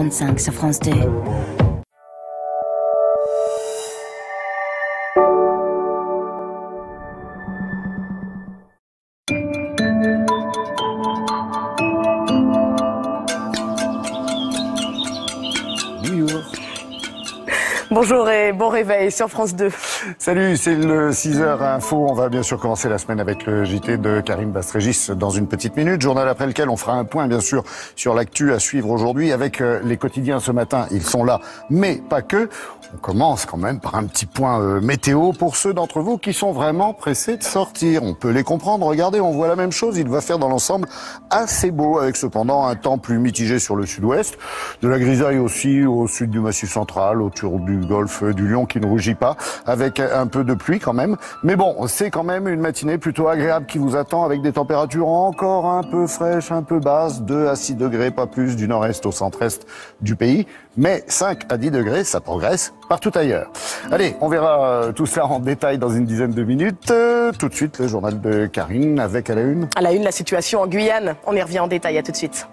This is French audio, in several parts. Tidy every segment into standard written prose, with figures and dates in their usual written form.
25 sur France 2. Bonjour et bon réveil sur France 2. Salut, c'est le 6h Info. On va bien sûr commencer la semaine avec le JT de Karim Bastrégis dans une petite minute. Journal après lequel on fera un point bien sûr sur l'actu à suivre aujourd'hui avec les quotidiens ce matin. Ils sont là, mais pas que. On commence quand même par un petit point météo pour ceux d'entre vous qui sont vraiment pressés de sortir. On peut les comprendre. Regardez, on voit la même chose. Il va faire dans l'ensemble assez beau avec cependant un temps plus mitigé sur le sud-ouest. De la grisaille aussi au sud du Massif central, autour du golfe du Lion qui ne rougit pas, avec un peu de pluie quand même. Mais bon, c'est quand même une matinée plutôt agréable qui vous attend avec des températures encore un peu fraîches, un peu basses, 2 à 6 degrés, pas plus du nord-est au centre-est du pays. Mais 5 à 10 degrés, ça progresse partout ailleurs. Allez, on verra tout ça en détail dans une dizaine de minutes. Tout de suite, le journal de Karine avec à la une. À la une, la situation en Guyane. On y revient en détail, à tout de suite.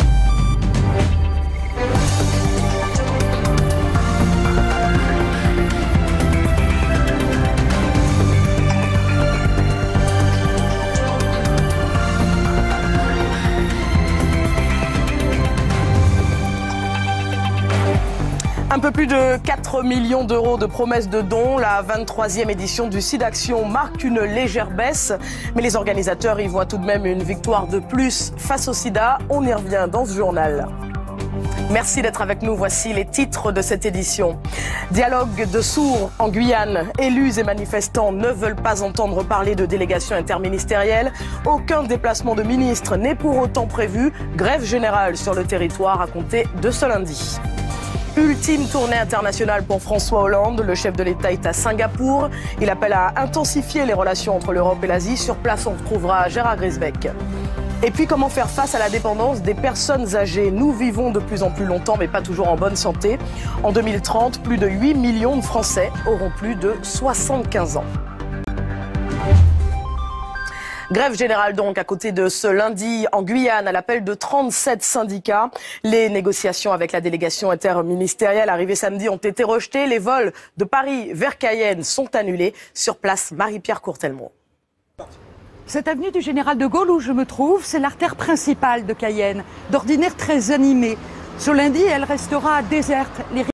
Un peu plus de 4 millions d'euros de promesses de dons. La 23e édition du SIDAction marque une légère baisse. Mais les organisateurs y voient tout de même une victoire de plus face au sida. On y revient dans ce journal. Merci d'être avec nous. Voici les titres de cette édition. Dialogue de sourds en Guyane. Élus et manifestants ne veulent pas entendre parler de délégation interministérielle. Aucun déplacement de ministre n'est pour autant prévu. Grève générale sur le territoire à compter de ce lundi. Ultime tournée internationale pour François Hollande. Le chef de l'État est à Singapour. Il appelle à intensifier les relations entre l'Europe et l'Asie. Sur place, on retrouvera Gérard Grisbeck. Et puis, comment faire face à la dépendance des personnes âgées? Nous vivons de plus en plus longtemps, mais pas toujours en bonne santé. En 2030, plus de 8 millions de Français auront plus de 75 ans. Grève générale donc à côté de ce lundi en Guyane à l'appel de 37 syndicats. Les négociations avec la délégation interministérielle arrivée samedi ont été rejetées. Les vols de Paris vers Cayenne sont annulés. Sur place, Marie-Pierre Courtelmont. Cette avenue du Général de Gaulle où je me trouve, c'est l'artère principale de Cayenne, d'ordinaire très animée. Ce lundi, elle restera déserte. Les